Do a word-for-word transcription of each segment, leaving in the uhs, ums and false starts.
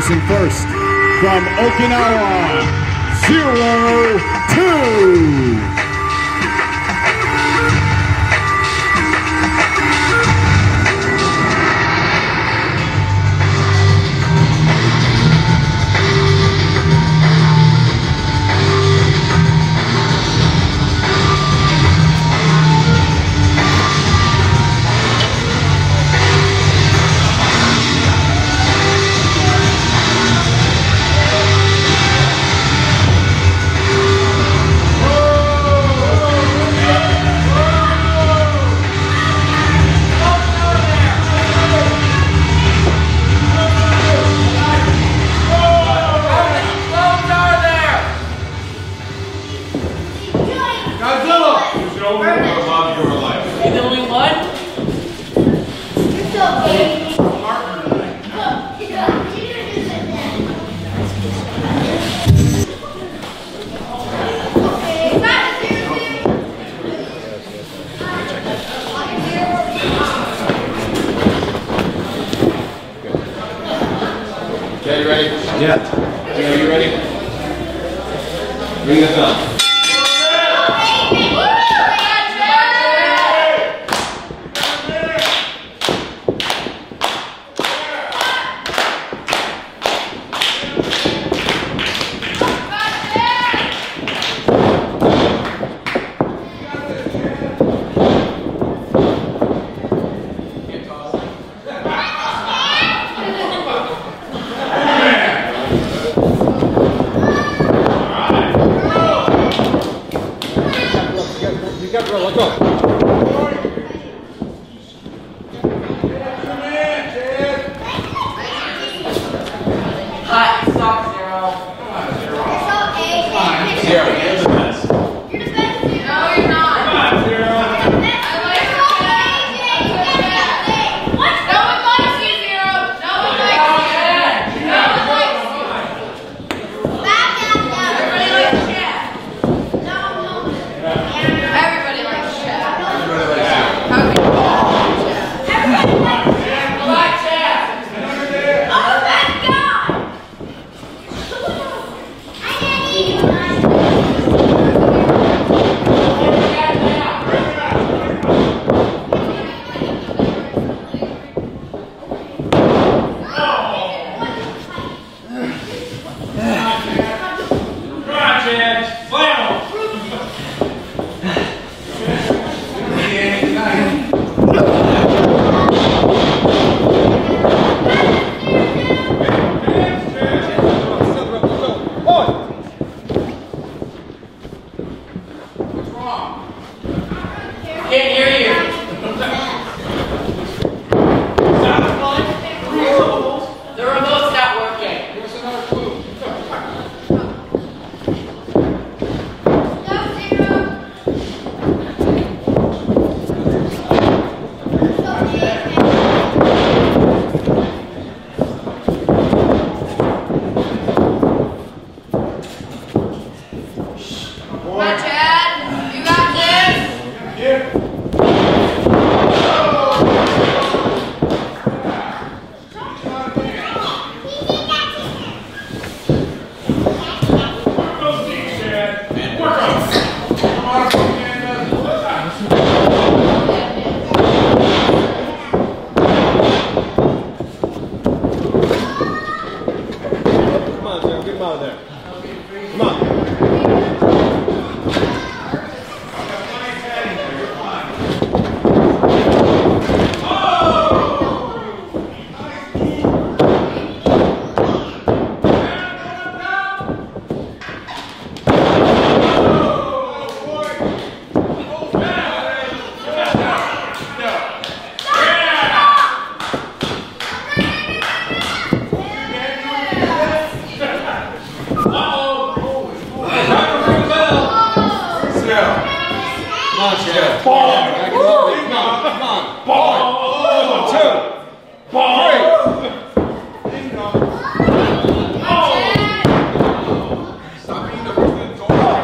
Placing first from Okinawa, zero two. Okay, you ready? Yeah. Okay, are you ready? Bring this up. Let's go. Hot, stop, zero. Come on, zero. It's okay. Come on, Zero, you're the best. You're the best. No, you're not. Come on, zero. I like it. What? No one likes you, zero. No one likes you. No one likes you. Back up now. Everybody likes Chad. No, no. Everybody likes Chad. Everybody likes you. Okay. Everybody likes Chad. I like Chad. Oh my God. I didn't even Come on, Chad. Slam him. What's wrong? Can't hear you. The remote's not working. Give us another clue. Stop, zero. Come on, Chad. You got this. Here. Work those knees, Chad. Work them. Come on, Come on, Zero, get him out of there. Come on. Come on, Chad. Ball. Come on, come on. Ball. Two. Ball. Stop being the person in the door.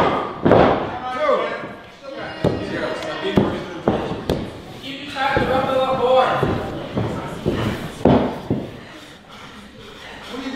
Zero, stop being the person in the door. Keep your track of the board. What are you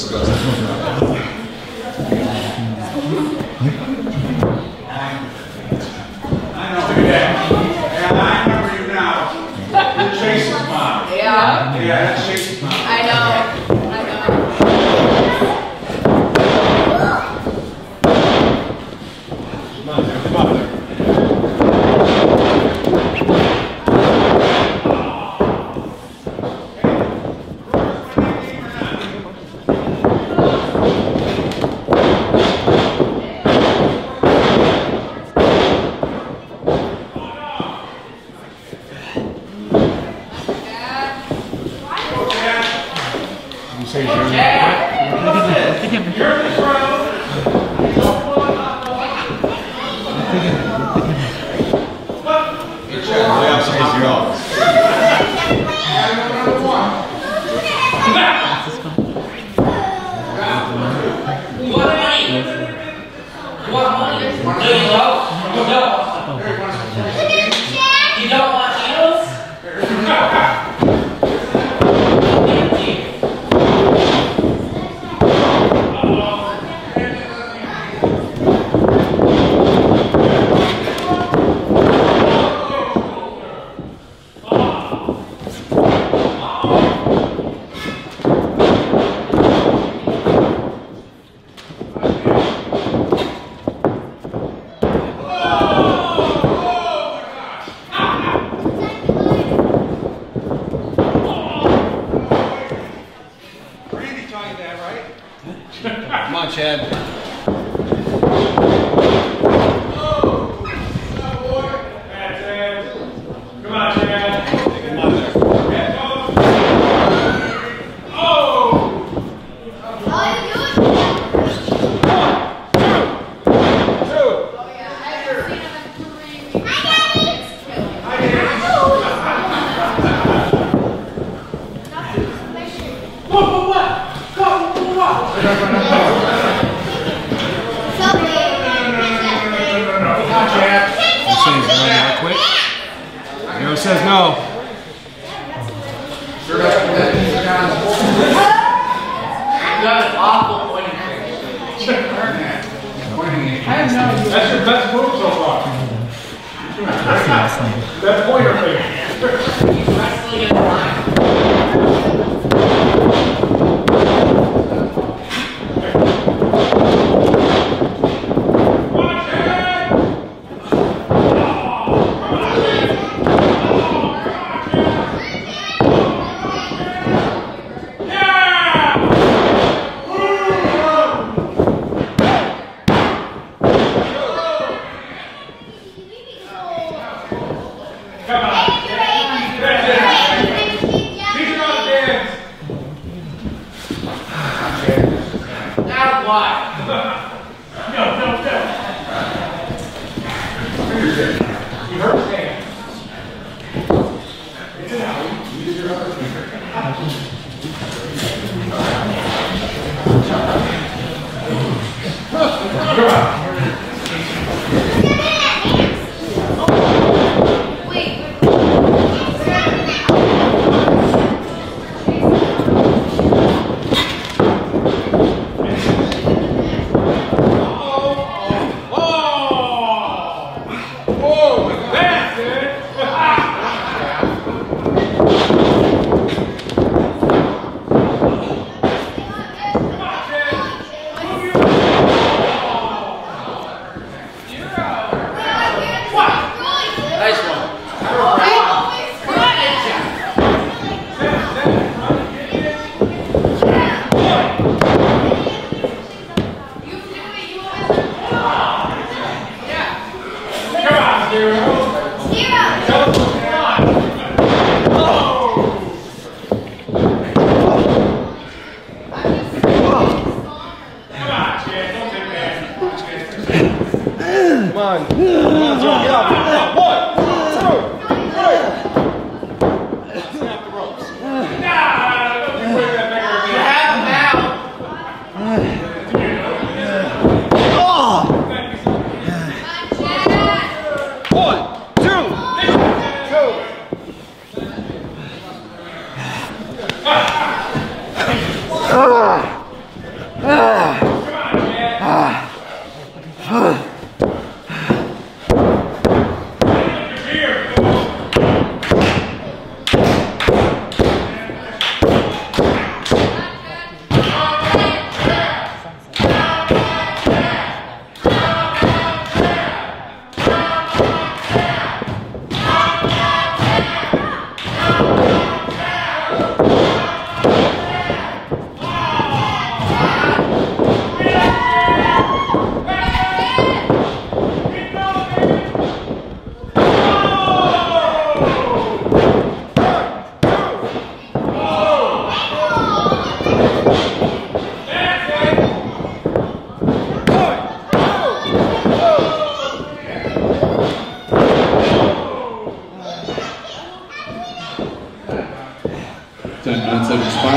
Come on, Chad. Come on, Chad. Come on there. Arrow says no. You got an awful pointing That's your best move so far. Best pointer finger. He's wrestling in the line.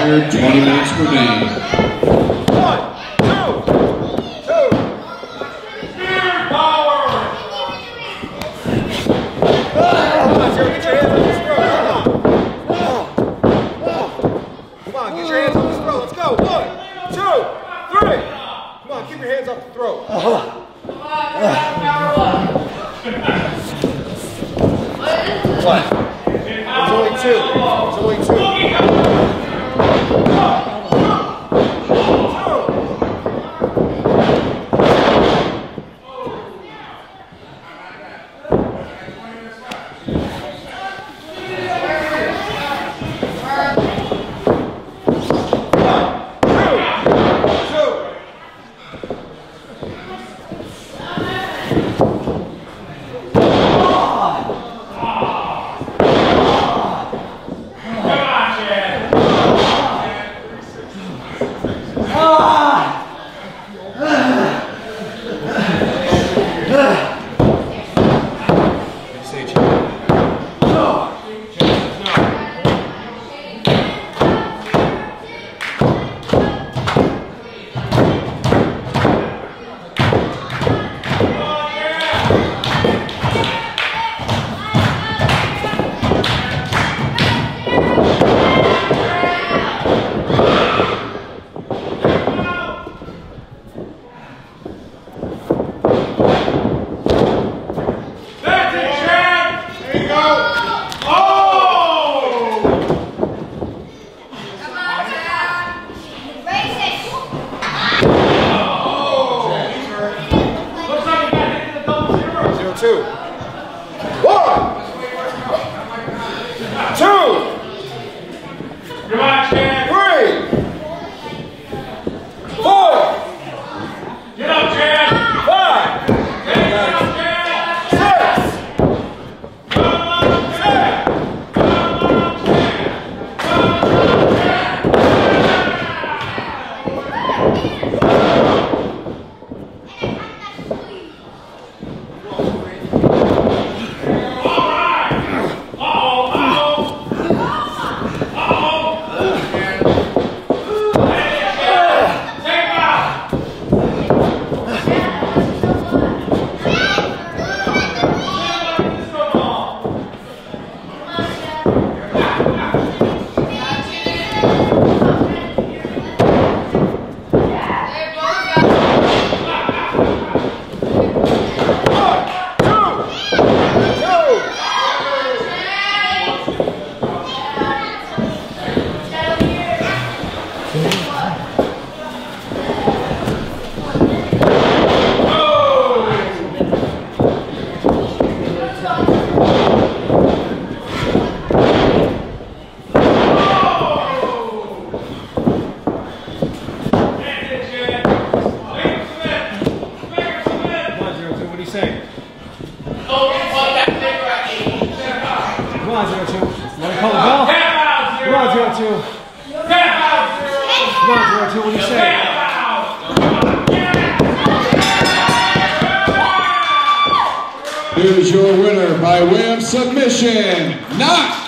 Required twenty minutes per game. One, two, two. Spear power. Come on, Jerry, get your hands on this throat. Come on. Come on, get your hands on this throat. Let's go. One, two, three. Come on, keep your hands off the throat. What? There's only two. There's only two. Two. One. Two. Come on, Chad. Three. Four. Get up, Chad. Five. Get up, Chad. Six. Come on, Chad. Come on, Chad. Come on, Chad. Come on, zero two. Want to call the ball? Come on, zero two. Come on, zero two. What do you say? Here's your winner by way of submission, not